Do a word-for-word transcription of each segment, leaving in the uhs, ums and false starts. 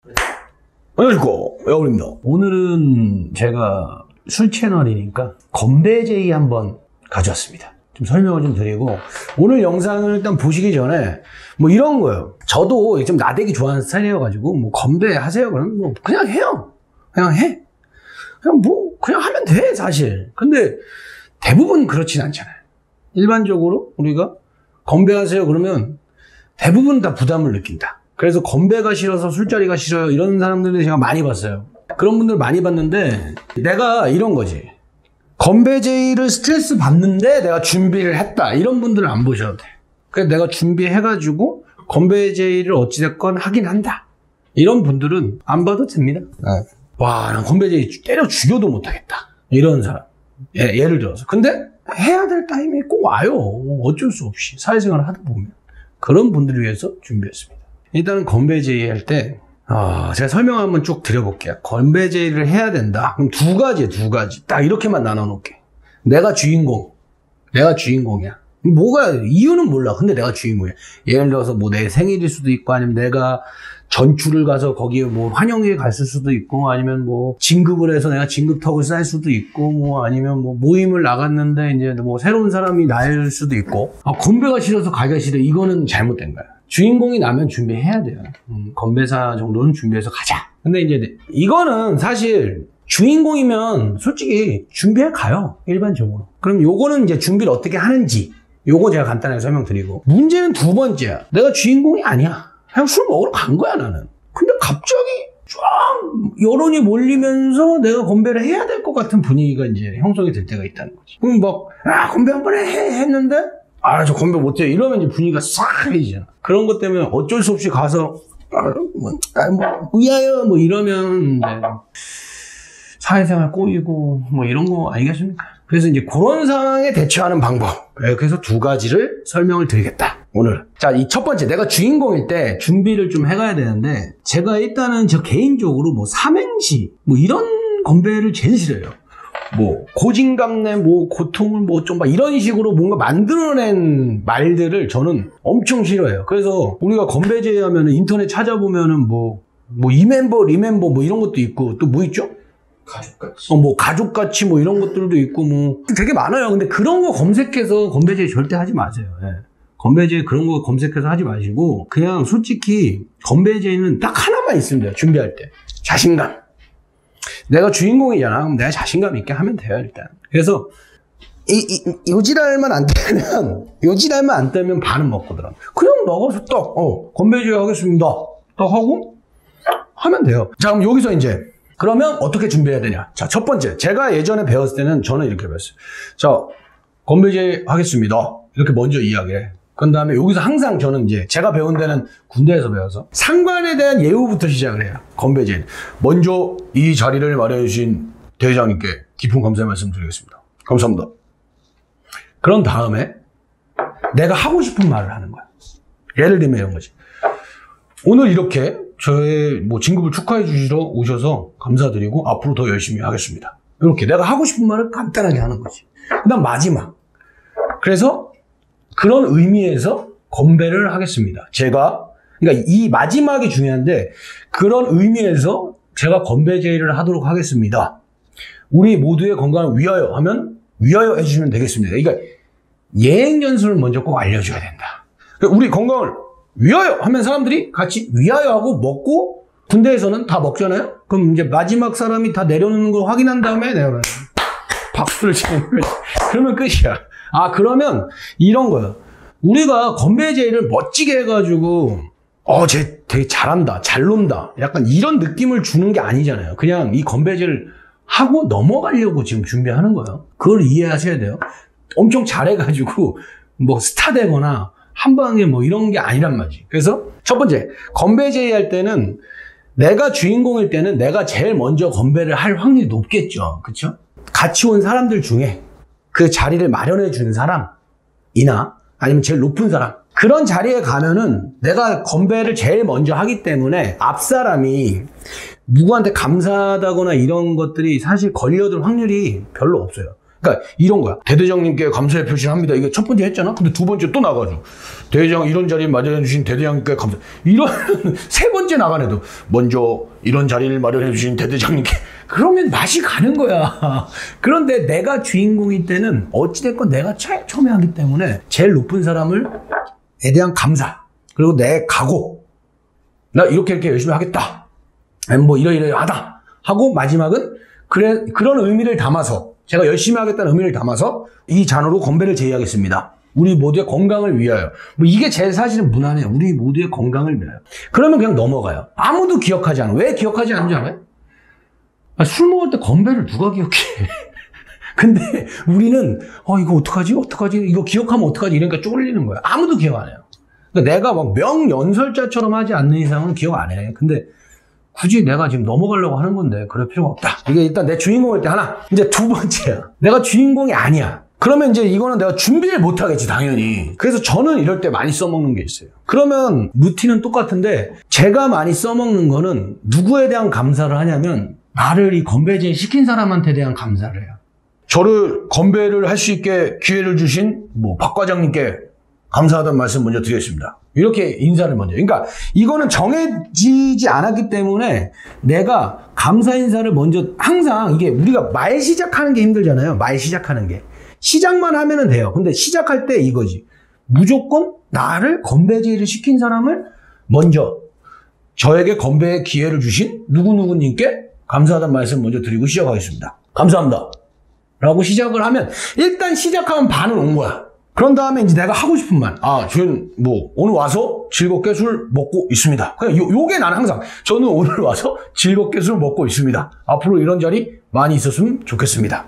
안녕하십니까, 야구입니다. 오늘은 제가 술 채널이니까 건배제이 한번 가져왔습니다. 좀 설명을 좀 드리고, 오늘 영상을 일단 보시기 전에 뭐 이런 거예요. 저도 좀 나대기 좋아하는 스타일이어가지고 뭐 건배하세요 그러면 뭐 그냥 해요. 그냥 해. 그냥 뭐 그냥 하면 돼 사실. 근데 대부분 그렇진 않잖아요. 일반적으로 우리가 건배하세요 그러면 대부분 다 부담을 느낀다. 그래서 건배가 싫어서 술자리가 싫어요 이런 사람들을 제가 많이 봤어요. 그런 분들 많이 봤는데, 내가 이런 거지. 건배제의를 스트레스 받는데 내가 준비를 했다 이런 분들은 안 보셔도 돼. 그래서 내가 준비해가지고 건배제의를 어찌됐건 하긴 한다 이런 분들은 안 봐도 됩니다. 네. 와, 난 건배제의 때려 죽여도 못하겠다 이런 사람, 예, 예를 들어서. 근데 해야 될 타임이 꼭 와요. 어쩔 수 없이 사회생활을 하다 보면. 그런 분들을 위해서 준비했습니다. 일단은 건배제의 할 때 어, 제가 설명 한번 쭉 드려볼게요. 건배제의를 해야 된다. 그럼 두 가지, 두 가지. 딱 이렇게만 나눠놓을게. 내가 주인공. 내가 주인공이야. 뭐가, 이유는 몰라. 근데 내가 주인공이야. 예를 들어서 뭐 내 생일일 수도 있고, 아니면 내가 전출을 가서 거기에 뭐 환영회에 갔을 수도 있고, 아니면 뭐 진급을 해서 내가 진급턱을 쌓을 수도 있고, 뭐 아니면 뭐 모임을 나갔는데 이제 뭐 새로운 사람이 나일 수도 있고. 아, 건배가 싫어서 가기가 싫어. 이거는 잘못된 거야. 주인공이 나면 준비해야 돼요. 음, 건배사 정도는 준비해서 가자. 근데 이제 이거는 사실 주인공이면 솔직히 준비해 가요. 일반적으로. 그럼 요거는 이제 준비를 어떻게 하는지 요거 제가 간단하게 설명드리고, 문제는 두 번째야. 내가 주인공이 아니야. 그냥 술 먹으러 간 거야 나는. 근데 갑자기 쫙 여론이 몰리면서 내가 건배를 해야 될 것 같은 분위기가 이제 형성이 될 때가 있다는 거지. 그럼 막 아, 건배 한 번 해 했는데 아, 저 건배 못해 이러면 이제 분위기가 싹 해지잖아. 그런 것 때문에 어쩔 수 없이 가서 아, 뭐, 아, 뭐 의아요 뭐 이러면 이제 사회생활 꼬이고 뭐 이런 거 아니겠습니까? 그래서 이제 그런 상황에 대처하는 방법, 그래서 두 가지를 설명을 드리겠다 오늘. 자, 이 첫 번째, 내가 주인공일 때 준비를 좀 해가야 되는데, 제가 일단은 저 개인적으로 뭐 삼행시 뭐 이런 건배를 제일 싫어요. 뭐 고진감래 뭐 고통을 뭐 좀 막 이런 식으로 뭔가 만들어낸 말들을 저는 엄청 싫어해요. 그래서 우리가 건배제의 하면은 인터넷 찾아보면은 뭐 뭐 이멤버 리멤버 뭐 이런 것도 있고, 또 뭐 있죠? 가족같이. 어, 뭐 가족같이 뭐 이런 것들도 있고 뭐 되게 많아요. 근데 그런 거 검색해서 건배제의 절대 하지 마세요. 예. 건배제의 그런 거 검색해서 하지 마시고, 그냥 솔직히 건배제의는 딱 하나만 있으면 돼요. 준비할 때 자신감. 내가 주인공이잖아. 그럼 내가 자신감 있게 하면 돼요, 일단. 그래서, 이, 이, 요지랄만 안 되면, 요지랄만 안 되면 반은 먹거든. 그냥 나가서 딱, 어, 건배제의 하겠습니다. 딱 하고, 하면 돼요. 자, 그럼 여기서 이제, 그러면 어떻게 준비해야 되냐. 자, 첫 번째. 제가 예전에 배웠을 때는 저는 이렇게 배웠어요. 자, 건배제의 하겠습니다. 이렇게 먼저 이야기해. 그 다음에 여기서 항상 저는 이제 제가 배운 데는 군대에서 배워서 상관에 대한 예우부터 시작을 해요. 건배제의. 먼저 이 자리를 마련해 주신 대회장님께 깊은 감사의 말씀 드리겠습니다. 감사합니다. 그런 다음에 내가 하고 싶은 말을 하는 거야. 예를 들면 이런 거지. 오늘 이렇게 저의 뭐 진급을 축하해 주시러 오셔서 감사드리고 앞으로 더 열심히 하겠습니다. 이렇게 내가 하고 싶은 말을 간단하게 하는 거지. 그 다음 마지막. 그래서 그런 의미에서 건배를 하겠습니다. 제가, 그러니까 이 마지막이 중요한데, 그런 의미에서 제가 건배제의를 하도록 하겠습니다. 우리 모두의 건강을 위하여 하면 위하여 해주시면 되겠습니다. 그러니까 예행연수를 먼저 꼭 알려줘야 된다. 그러니까 우리 건강을 위하여 하면 사람들이 같이 위하여 하고 먹고, 군대에서는 다 먹잖아요? 그럼 이제 마지막 사람이 다 내려놓는 걸 확인한 다음에 내가 박수를 치는 거지. 그러면 끝이야. 아, 그러면 이런 거야. 우리가 건배제의를 멋지게 해가지고 어, 쟤 되게 잘한다, 잘 논다, 약간 이런 느낌을 주는 게 아니잖아요. 그냥 이 건배제를 하고 넘어가려고 지금 준비하는 거예요. 그걸 이해하셔야 돼요. 엄청 잘해가지고 뭐 스타 되거나 한 방에 뭐 이런 게 아니란 말이지. 그래서 첫 번째, 건배제의 할 때는 내가 주인공일 때는 내가 제일 먼저 건배를 할 확률이 높겠죠. 그렇죠? 같이 온 사람들 중에 그 자리를 마련해 준 사람이나 아니면 제일 높은 사람, 그런 자리에 가면은 내가 건배를 제일 먼저 하기 때문에 앞 사람이 누구한테 감사하다거나 이런 것들이 사실 걸려들 확률이 별로 없어요. 그러니까 이런 거야. 대대장님께 감사의 표시를 합니다. 이게 첫 번째 했잖아. 근데 두 번째 또 나가죠. 대대장 이런 자리를 마련해 주신 대대장님께 감사. 이런 세 번째 나간 애도 먼저 이런 자리를 마련해 주신 대대장님께. 그러면 맛이 가는 거야. 그런데 내가 주인공일 때는 어찌됐건 내가 제일 처음에 하기 때문에 제일 높은 사람을 에 대한 감사, 그리고 내 각오, 나 이렇게 이렇게 열심히 하겠다, 아니 뭐 이러이러하다 하고 마지막은 그래, 그런 의미를 담아서 제가 열심히 하겠다는 의미를 담아서 이 잔으로 건배를 제의하겠습니다. 우리 모두의 건강을 위하여. 뭐 이게 제일 사실은 무난해요. 우리 모두의 건강을 위하여. 그러면 그냥 넘어가요. 아무도 기억하지 않아. 왜 기억하지 않는지 알아요? 아, 술 먹을 때 건배를 누가 기억해? 근데 우리는 어 이거 어떡하지? 어떡하지? 이거 기억하면 어떡하지? 이러니까 쫄리는 거야. 아무도 기억 안 해요. 그러니까 내가 막 명연설자처럼 하지 않는 이상은 기억 안 해. 근데 굳이 내가 지금 넘어가려고 하는 건데 그럴 필요가 없다. 이게 일단 내 주인공일 때 하나. 이제 두 번째야. 내가 주인공이 아니야. 그러면 이제 이거는 내가 준비를 못 하겠지, 당연히. 그래서 저는 이럴 때 많이 써먹는 게 있어요. 그러면 루틴은 똑같은데 제가 많이 써먹는 거는 누구에 대한 감사를 하냐면 나를 이 건배제 시킨 사람한테 대한 감사를 해요. 저를 건배를 할 수 있게 기회를 주신 뭐 박 과장님께 감사하다는 말씀 먼저 드리겠습니다. 이렇게 인사를 먼저. 그러니까 이거는 정해지지 않았기 때문에 내가 감사 인사를 먼저, 항상 이게 우리가 말 시작하는 게 힘들잖아요. 말 시작하는 게. 시작만 하면은 돼요. 근데 시작할 때 이거지. 무조건 나를 건배 제의를 시킨 사람을 먼저 저에게 건배의 기회를 주신 누구누구님께 감사하다는 말씀 먼저 드리고 시작하겠습니다. 감사합니다. 라고 시작을 하면 일단 시작하면 반은 온 거야. 그런 다음에 이제 내가 하고 싶은 말. 아, 저는 뭐 오늘 와서 즐겁게 술 먹고 있습니다. 그냥 요, 요게 나는 항상 저는 오늘 와서 즐겁게 술 먹고 있습니다. 앞으로 이런 자리 많이 있었으면 좋겠습니다.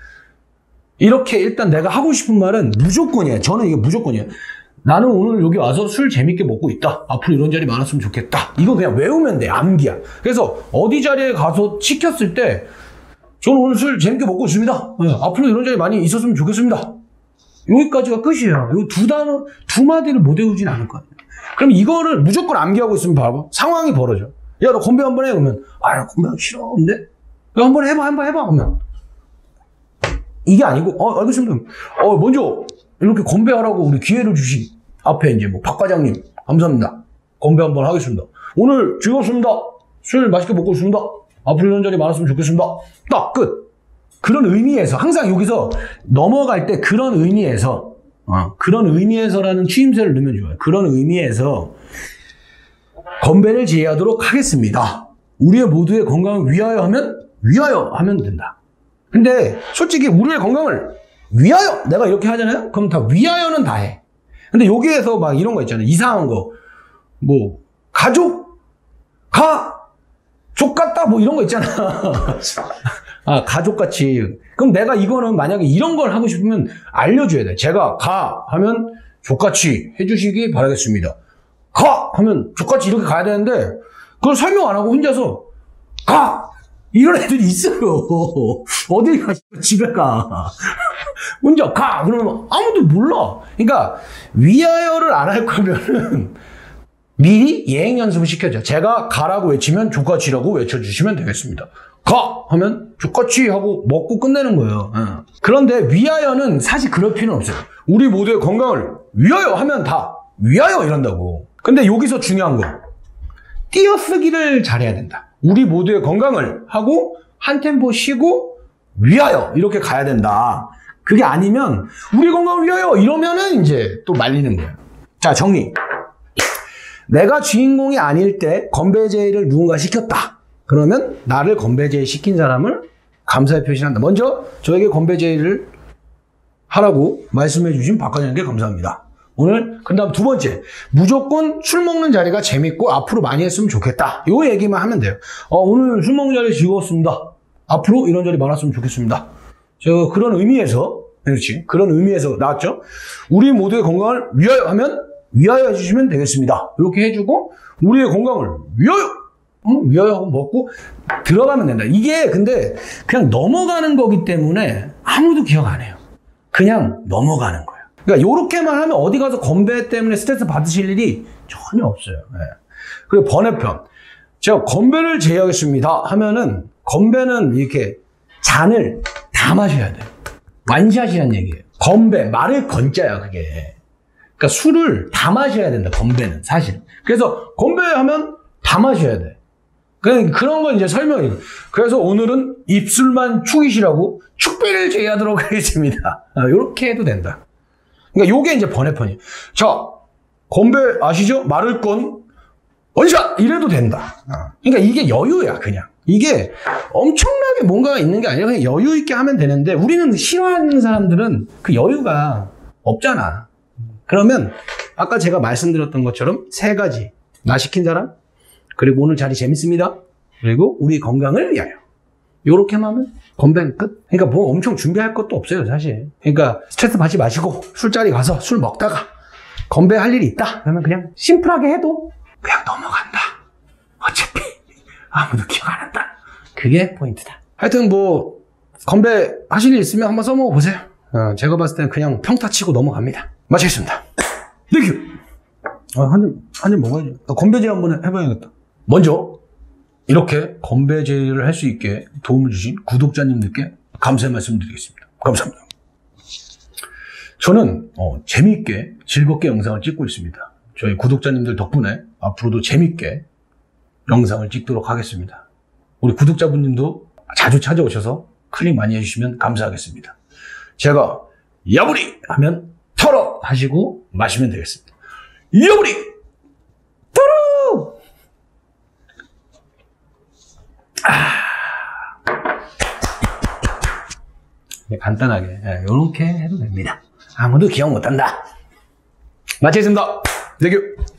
이렇게 일단 내가 하고 싶은 말은 무조건이에요. 저는 이게 무조건이에요. 나는 오늘 여기 와서 술 재밌게 먹고 있다. 앞으로 이런 자리 많았으면 좋겠다. 이거 그냥 외우면 돼. 암기야. 그래서 어디 자리에 가서 시켰을 때 저는 오늘 술 재밌게 먹고 있습니다. 네, 앞으로 이런 자리 많이 있었으면 좋겠습니다. 여기까지가 끝이에요. 이 두 단어, 두 마디를 못 외우진 않을 거예요. 그럼 이거를 무조건 암기하고 있으면 봐봐. 상황이 벌어져. 야, 너 건배 한번 해. 그러면, 아, 야, 건배 하기 싫어. 근데? 야, 한번 해봐, 한번 해봐. 그러면. 이게 아니고, 어, 알겠습니다. 어, 먼저, 이렇게 건배하라고 우리 기회를 주신 앞에 이제 뭐, 박 과장님, 감사합니다. 건배 한번 하겠습니다. 오늘 즐겁습니다. 술 맛있게 먹고 있습니다. 앞으로 이런 자리 많았으면 좋겠습니다. 딱, 끝. 그런 의미에서, 항상 여기서 넘어갈 때 그런 의미에서, 어, 그런 의미에서라는 추임새를 넣으면 좋아요. 그런 의미에서 건배를 제의하도록 하겠습니다. 우리의 모두의 건강을 위하여 하면, 위하여 하면 된다. 근데 솔직히 우리의 건강을 위하여! 내가 이렇게 하잖아요? 그럼 다 위하여는 다 해. 근데 여기에서 막 이런 거 있잖아요. 이상한 거. 뭐, 가족, 가, 족 같다, 뭐 이런 거 있잖아. 아, 가족같이. 그럼 내가 이거는 만약에 이런 걸 하고 싶으면 알려줘야 돼. 제가 가 하면 족같이 해주시기 바라겠습니다. 가 하면 족같이 이렇게 가야 되는데 그걸 설명 안 하고 혼자서 가! 이런 애들이 있어요. 어딜 가? 집에 가. 혼자 가! 그러면 아무도 몰라. 그러니까 위하여를 안 할 거면은 미리 예행 연습을 시켜줘. 제가 가라고 외치면 족같이라고 외쳐주시면 되겠습니다. 가! 하면 족같이 하고 먹고 끝내는 거예요. 어. 그런데 위하여는 사실 그럴 필요는 없어요. 우리 모두의 건강을 위하여 하면 다 위하여 이런다고. 근데 여기서 중요한 거. 띄어쓰기를 잘해야 된다. 우리 모두의 건강을 하고 한 템포 쉬고 위하여 이렇게 가야 된다. 그게 아니면 우리 건강을 위하여 이러면은 이제 또 말리는 거예요. 자, 정리. 내가 주인공이 아닐 때 건배 제의를 누군가 시켰다. 그러면 나를 건배 제의 시킨 사람을 감사의 표시를 한다. 먼저 저에게 건배 제의를 하라고 말씀해 주신 박 과장님께 감사합니다. 오늘 그 다음 두 번째, 무조건 술 먹는 자리가 재밌고 앞으로 많이 했으면 좋겠다. 요 얘기만 하면 돼요. 어, 오늘 술 먹는 자리 즐거웠습니다. 앞으로 이런 자리 많았으면 좋겠습니다. 저 그런 의미에서, 그렇지, 그런 의미에서 나왔죠. 우리 모두의 건강을 위하여 하면 위하여 해주시면 되겠습니다. 이렇게 해주고 우리의 건강을 위하여, 응? 위하여 하고 먹고 들어가면 된다. 이게 근데 그냥 넘어가는 거기 때문에 아무도 기억 안 해요. 그냥 넘어가는 거예요. 그러니까 요렇게만 하면 어디 가서 건배 때문에 스트레스 받으실 일이 전혀 없어요. 네. 그리고 번외편. 제가 건배를 제의하겠습니다 하면은 건배는 이렇게 잔을 다 마셔야 돼요. 완샷이란 얘기예요. 건배, 말을 건자야, 그게. 그러니까 술을 다 마셔야 된다, 건배는, 사실. 그래서 건배하면 다 마셔야 돼. 그냥 그런 걸 이제 설명해요. 그래서 오늘은 입술만 축이시라고 축배를 제의하도록 하겠습니다. 이렇게 해도 된다. 그러니까 요게 이제 번외편이에요. 자, 건배 아시죠? 말을 건, 원샷! 이래도 된다. 그러니까 이게 여유야, 그냥. 이게 엄청나게 뭔가가 있는 게 아니라 그냥 여유 있게 하면 되는데 우리는 싫어하는 사람들은 그 여유가 없잖아. 그러면 아까 제가 말씀드렸던 것처럼 세 가지. 나 시킨 사람, 그리고 오늘 자리 재밌습니다. 그리고 우리 건강을 위하여. 요렇게만 하면 건배는 끝. 그러니까 뭐 엄청 준비할 것도 없어요, 사실. 그러니까 스트레스 받지 마시고 술자리 가서 술 먹다가 건배할 일이 있다. 그러면 그냥 심플하게 해도 그냥 넘어간다. 어차피 아무도 기억 안 한다. 그게 포인트다. 하여튼 뭐 건배 하실 일 있으면 한번 써먹어 보세요. 어, 제가 봤을 때는 그냥 평타 치고 넘어갑니다. 마치겠습니다. 땡큐. 아, 한 잔, 한 잔 먹어야지. 건배제 한번 해봐야겠다. 먼저 이렇게 건배제를 할 수 있게 도움을 주신 구독자님들께 감사의 말씀 드리겠습니다. 감사합니다. 저는 어, 재미있게 즐겁게 영상을 찍고 있습니다. 저희 구독자님들 덕분에 앞으로도 재미있게 영상을 찍도록 하겠습니다. 우리 구독자분님도 자주 찾아오셔서 클릭 많이 해주시면 감사하겠습니다. 제가 야부리 하면 털어 하시고 마시면 되겠습니다. 야부리 털어! 아... 간단하게 이렇게 해도 됩니다. 아무도 기억 못한다. 마치겠습니다. 땡큐.